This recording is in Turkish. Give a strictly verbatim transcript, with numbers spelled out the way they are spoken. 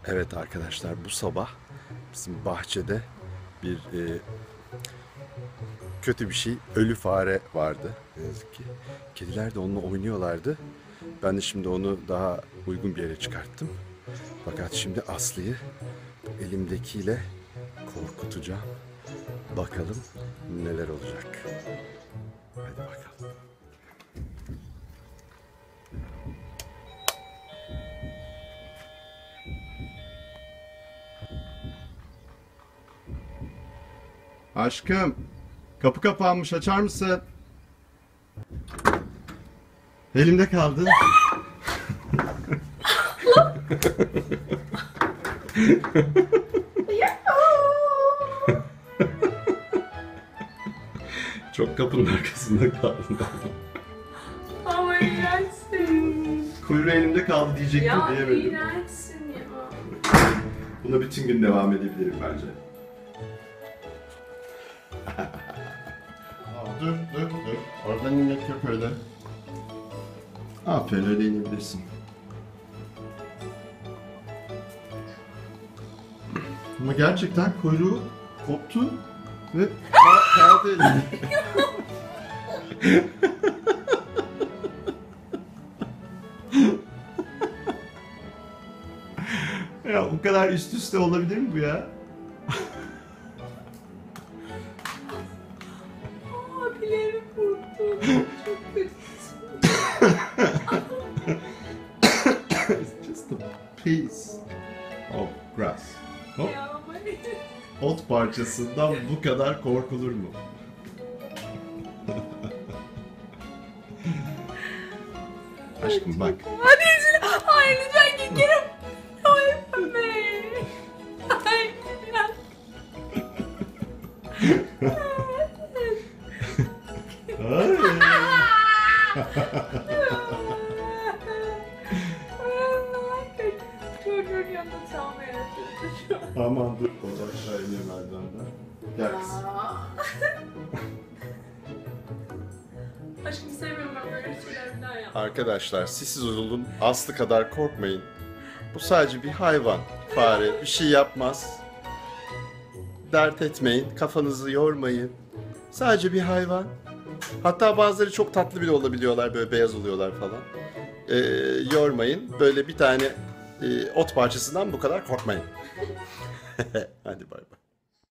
Evet arkadaşlar, bu sabah bizim bahçede bir e, kötü bir şey, ölü fare vardı ne yazık ki. Kediler de onunla oynuyorlardı. Ben de şimdi onu daha uygun bir yere çıkarttım. Fakat şimdi Aslı'yı bu elimdekiyle korkutacağım. Bakalım neler olacak. Hadi bakalım. Aşkım, kapı kapanmış, açar mısın? Elimde kaldı. Çok kapının arkasında kaldım. Ama iğrençsin. Kuyruğu elimde kaldı diyecektim, Ya diyemedim. iğrençsin ya. Buna bütün gün devam edebilirim bence. Aa, dur, dur, dur. Oradan inmek yok öyle. Aferin, öyle inebilirsin. Ama gerçekten kuyruğu koptu ve kaldı elimde. Ya o kadar üst üste olabilir mi bu ya? Abilerim kurtuldu. Çok kötüsün. It's just a piece of grass. Hop. Ya ama Ot parçasından bu kadar korkulur mu? Aşkım bak. hadi izle. Hayır lütfen git geri. Hayır be. Hayır. Hayır. Çocuğun yanında çalmaya çalışıyor. Aman dur. O da aşağı iniyor merdivenden. Gel kızım. Aşkım sevmiyorum ben böyle şeyler bir daha yap. Arkadaşlar siz olun, Aslı kadar korkmayın. Bu sadece bir hayvan, fare, bir şey yapmaz. Dert etmeyin, kafanızı yormayın. Sadece bir hayvan. Hatta bazıları çok tatlı bile olabiliyorlar, böyle beyaz oluyorlar falan. Ee, yormayın, böyle bir tane e, ot parçasından bu kadar korkmayın. Hadi bay bay.